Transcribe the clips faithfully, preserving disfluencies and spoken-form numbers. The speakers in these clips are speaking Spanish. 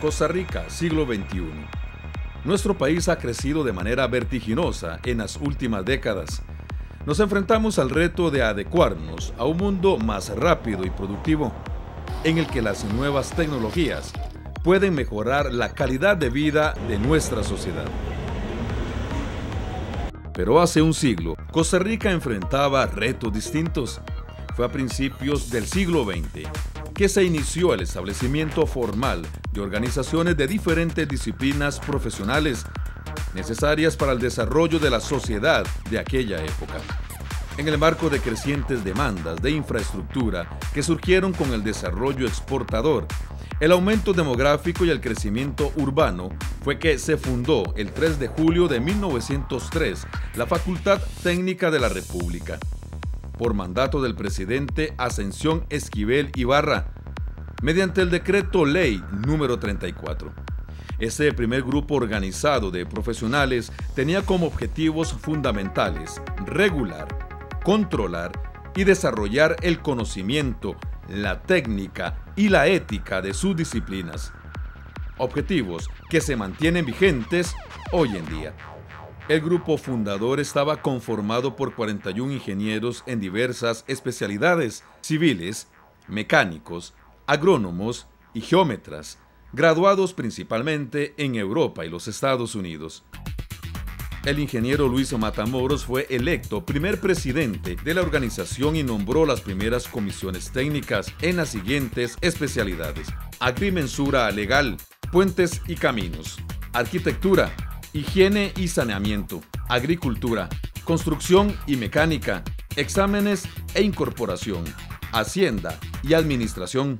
Costa Rica, siglo veintiuno. Nuestro país ha crecido de manera vertiginosa en las últimas décadas. Nos enfrentamos al reto de adecuarnos a un mundo más rápido y productivo, en el que las nuevas tecnologías pueden mejorar la calidad de vida de nuestra sociedad. Pero hace un siglo, Costa Rica enfrentaba retos distintos. Fue a principios del siglo veinte que se inició el establecimiento formal de organizaciones de diferentes disciplinas profesionales necesarias para el desarrollo de la sociedad de aquella época. En el marco de crecientes demandas de infraestructura que surgieron con el desarrollo exportador, el aumento demográfico y el crecimiento urbano, fue que se fundó el tres de julio de mil novecientos tres la Facultad Técnica de la República, por mandato del presidente Ascensión Esquivel Ibarra, mediante el decreto ley número treinta y cuatro. Este primer grupo organizado de profesionales tenía como objetivos fundamentales regular, controlar y desarrollar el conocimiento, la técnica y la ética de sus disciplinas. Objetivos que se mantienen vigentes hoy en día. El grupo fundador estaba conformado por cuarenta y un ingenieros en diversas especialidades civiles, mecánicos, agrónomos y geómetras, graduados principalmente en Europa y los Estados Unidos. El ingeniero Luis Matamoros fue electo primer presidente de la organización y nombró las primeras comisiones técnicas en las siguientes especialidades: agrimensura legal, puentes y caminos, arquitectura, higiene y saneamiento, agricultura, construcción y mecánica, exámenes e incorporación, hacienda y administración.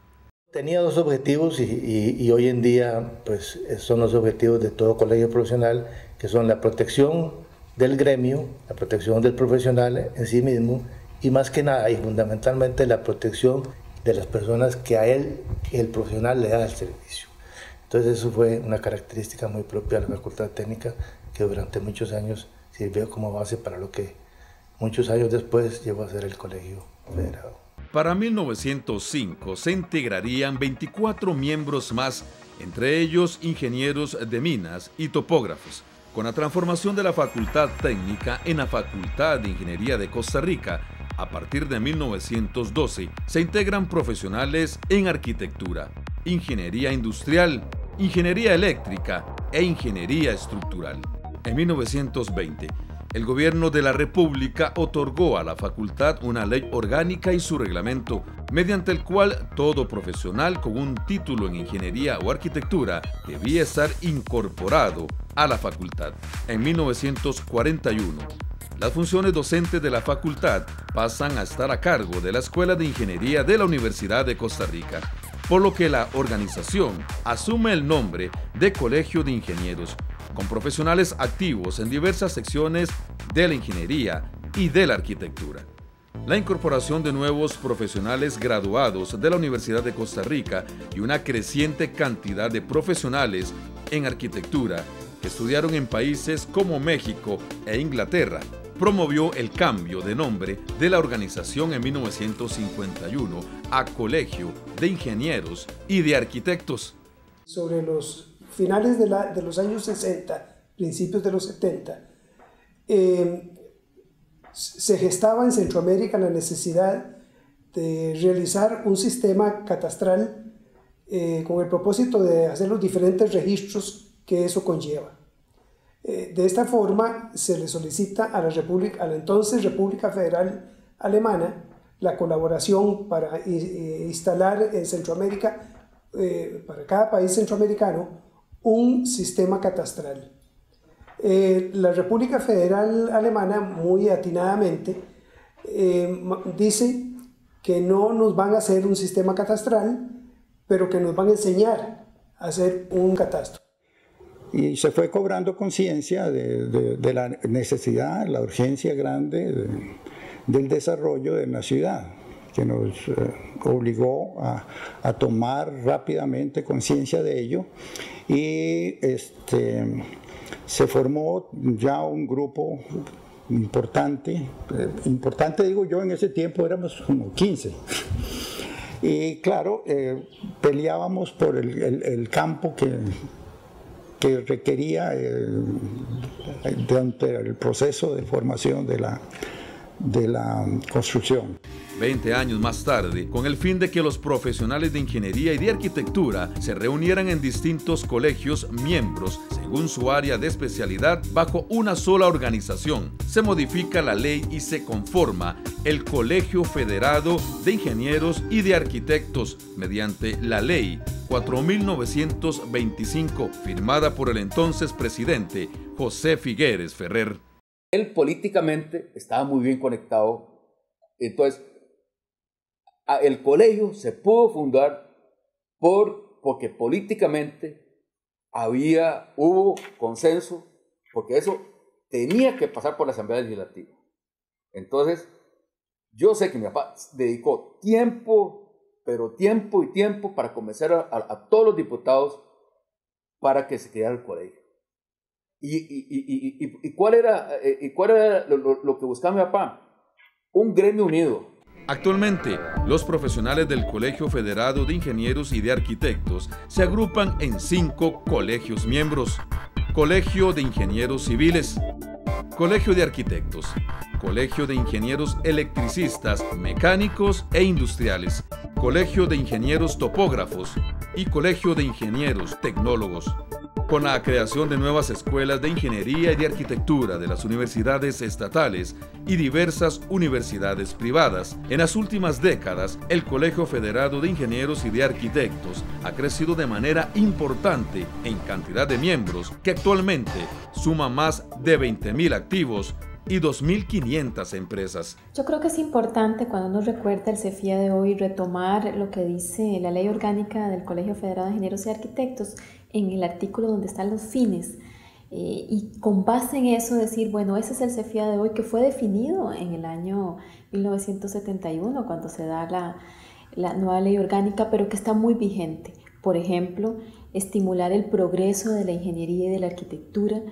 Tenía dos objetivos y, y, y hoy en día pues, son los objetivos de todo colegio profesional, que son la protección del gremio, la protección del profesional en sí mismo y más que nada y fundamentalmente la protección de las personas que a él, el profesional, le da el servicio. Entonces eso fue una característica muy propia de la Facultad Técnica que durante muchos años sirvió como base para lo que muchos años después llegó a ser el Colegio Federado. Para mil novecientos cinco se integrarían veinticuatro miembros más, entre ellos ingenieros de minas y topógrafos. Con la transformación de la Facultad Técnica en la Facultad de Ingeniería de Costa Rica, a partir de mil novecientos doce se integran profesionales en arquitectura, ingeniería industrial, ingeniería eléctrica e ingeniería estructural. En mil novecientos veinte, el gobierno de la República otorgó a la facultad una ley orgánica y su reglamento, mediante el cual todo profesional con un título en ingeniería o arquitectura debía estar incorporado a la facultad. En mil novecientos cuarenta y uno, las funciones docentes de la facultad pasan a estar a cargo de la Escuela de Ingeniería de la Universidad de Costa Rica, por lo que la organización asume el nombre de Colegio de Ingenieros, con profesionales activos en diversas secciones de la ingeniería y de la arquitectura. La incorporación de nuevos profesionales graduados de la Universidad de Costa Rica y una creciente cantidad de profesionales en arquitectura que estudiaron en países como México e Inglaterra promovió el cambio de nombre de la organización en mil novecientos cincuenta y uno a Colegio de Ingenieros y de Arquitectos. Sobre los finales de, la, de los años sesenta, principios de los setenta, eh, se gestaba en Centroamérica la necesidad de realizar un sistema catastral eh, con el propósito de hacer los diferentes registros que eso conlleva. Eh, de esta forma se le solicita a la, República, a la entonces República Federal Alemana la colaboración para eh, instalar en Centroamérica, eh, para cada país centroamericano, un sistema catastral. Eh, la República Federal Alemana, muy atinadamente, eh, dice que no nos van a hacer un sistema catastral, pero que nos van a enseñar a hacer un catastro. Y se fue cobrando conciencia de, de, de la necesidad, la urgencia grande de, del desarrollo de la ciudad, que nos eh, obligó a, a tomar rápidamente conciencia de ello y este, se formó ya un grupo importante, eh, importante digo yo, en ese tiempo éramos como quince, Y claro, eh, peleábamos por el, el, el campo que, que requería eh, durante el proceso de formación de la, de la construcción. Veinte años más tarde, con el fin de que los profesionales de ingeniería y de arquitectura se reunieran en distintos colegios miembros según su área de especialidad bajo una sola organización, se modifica la ley y se conforma el Colegio Federado de Ingenieros y de Arquitectos mediante la Ley cuatro mil novecientos veinticinco, firmada por el entonces presidente José Figueres Ferrer. Él políticamente estaba muy bien conectado, entonces el colegio se pudo fundar por, porque políticamente había, hubo consenso, porque eso tenía que pasar por la Asamblea Legislativa. Entonces, yo sé que mi papá dedicó tiempo, pero tiempo y tiempo para convencer a, a, a todos los diputados para que se creara el colegio. ¿Y, y, y, y, y cuál era, y cuál era lo, lo, lo que buscaba mi papá? Un gremio unido. Actualmente, los profesionales del Colegio Federado de Ingenieros y de Arquitectos se agrupan en cinco colegios miembros: Colegio de Ingenieros Civiles, Colegio de Arquitectos, Colegio de Ingenieros Electricistas, Mecánicos e Industriales, Colegio de Ingenieros Topógrafos y Colegio de Ingenieros Tecnólogos. Con la creación de nuevas escuelas de ingeniería y de arquitectura de las universidades estatales y diversas universidades privadas, en las últimas décadas el Colegio Federado de Ingenieros y de Arquitectos ha crecido de manera importante en cantidad de miembros, que actualmente suma más de veinte mil activos y dos mil quinientas empresas. Yo creo que es importante, cuando uno recuerda el CEFIA de hoy, retomar lo que dice la Ley Orgánica del Colegio Federado de Ingenieros y Arquitectos en el artículo donde están los fines, eh, y con base en eso decir, bueno, ese es el CEFIA de hoy, que fue definido en el año mil novecientos setenta y uno cuando se da la, la nueva Ley Orgánica, pero que está muy vigente. Por ejemplo, estimular el progreso de la ingeniería y de la arquitectura,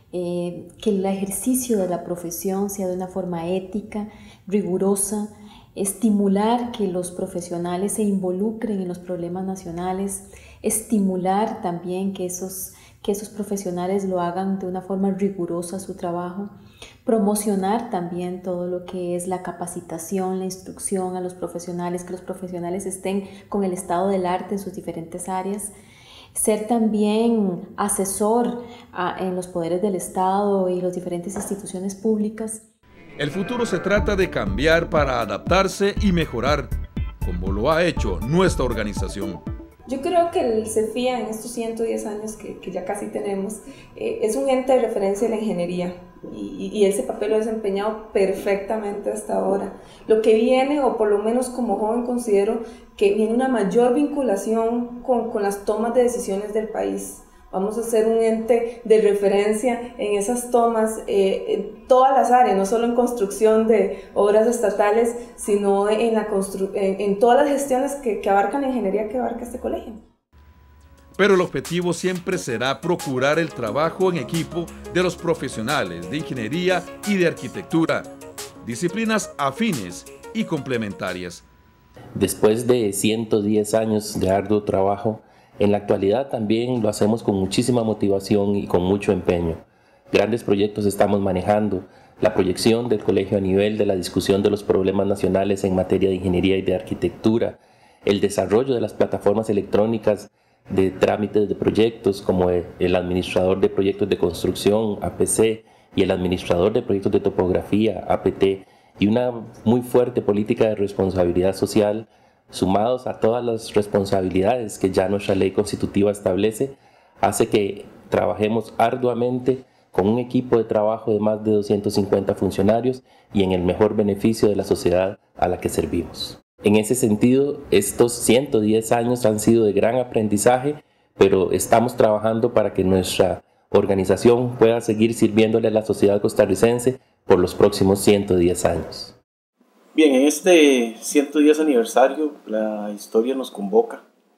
Eh, que el ejercicio de la profesión sea de una forma ética, rigurosa, estimular que los profesionales se involucren en los problemas nacionales, estimular también que esos, que esos profesionales lo hagan de una forma rigurosa su trabajo, promocionar también todo lo que es la capacitación, la instrucción a los profesionales, que los profesionales estén con el estado del arte en sus diferentes áreas, ser también asesor a, en los poderes del Estado y las diferentes instituciones públicas. El futuro se trata de cambiar para adaptarse y mejorar, como lo ha hecho nuestra organización. Yo creo que el CEFIA en estos ciento diez años que, que ya casi tenemos eh, es un ente de referencia de la ingeniería y, y ese papel lo ha desempeñado perfectamente hasta ahora. Lo que viene, o por lo menos como joven considero que viene una mayor vinculación con, con las tomas de decisiones del país. Vamos a ser un ente de referencia en esas tomas, eh, en todas las áreas, no solo en construcción de obras estatales, sino en, la constru en, en todas las gestiones que, que abarcan la ingeniería que abarca este colegio. Pero el objetivo siempre será procurar el trabajo en equipo de los profesionales de ingeniería y de arquitectura, disciplinas afines y complementarias. Después de ciento diez años de arduo trabajo, en la actualidad también lo hacemos con muchísima motivación y con mucho empeño. Grandes proyectos estamos manejando, la proyección del colegio a nivel de la discusión de los problemas nacionales en materia de ingeniería y de arquitectura, el desarrollo de las plataformas electrónicas de trámites de proyectos como el administrador de proyectos de construcción, A P C, y el administrador de proyectos de topografía, A P T, y una muy fuerte política de responsabilidad social, sumados a todas las responsabilidades que ya nuestra ley constitutiva establece, hace que trabajemos arduamente con un equipo de trabajo de más de doscientos cincuenta funcionarios y en el mejor beneficio de la sociedad a la que servimos. En ese sentido, estos ciento diez años han sido de gran aprendizaje, pero estamos trabajando para que nuestra organización pueda seguir sirviéndole a la sociedad costarricense por los próximos ciento diez años. Bien, en este ciento diez aniversario la historia nos convoca,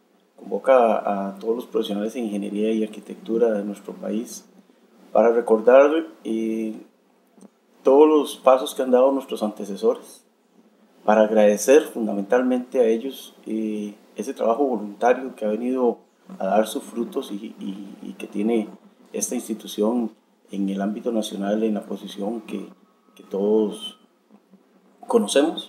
convoca a, a todos los profesionales de ingeniería y arquitectura de nuestro país para recordar eh, todos los pasos que han dado nuestros antecesores, para agradecer fundamentalmente a ellos eh, ese trabajo voluntario que ha venido a dar sus frutos y, y, y que tiene esta institución en el ámbito nacional en la posición que, que todos conocemos.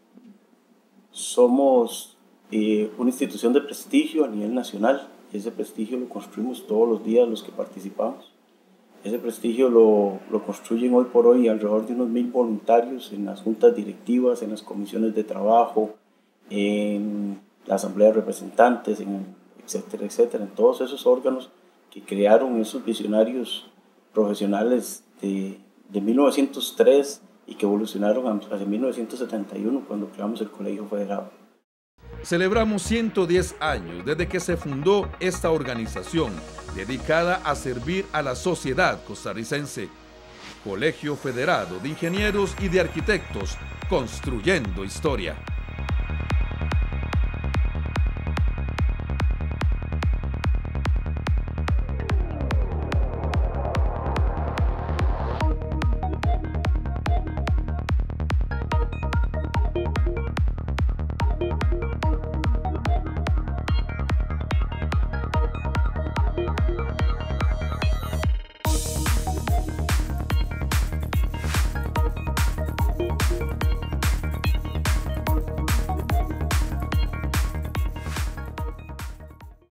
Somos eh, una institución de prestigio a nivel nacional. Ese prestigio lo construimos todos los días los que participamos. Ese prestigio lo, lo construyen hoy por hoy alrededor de unos mil voluntarios en las juntas directivas, en las comisiones de trabajo, en la asamblea de representantes, en, etcétera, etcétera, en todos esos órganos que crearon esos visionarios profesionales de, de mil novecientos tres y que evolucionaron hacia mil novecientos setenta y uno cuando creamos el Colegio Federado. Celebramos ciento diez años desde que se fundó esta organización dedicada a servir a la sociedad costarricense. Colegio Federado de Ingenieros y de Arquitectos, construyendo historia.